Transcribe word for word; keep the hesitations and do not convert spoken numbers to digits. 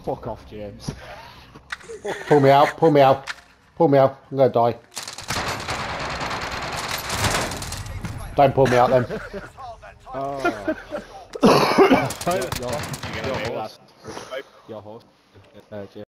Fuck off, James. Pull me out, pull me out. Pull me out, I'm gonna die. Don't pull me out then. Oh. your, your, your, your horse. Your horse. Uh, James.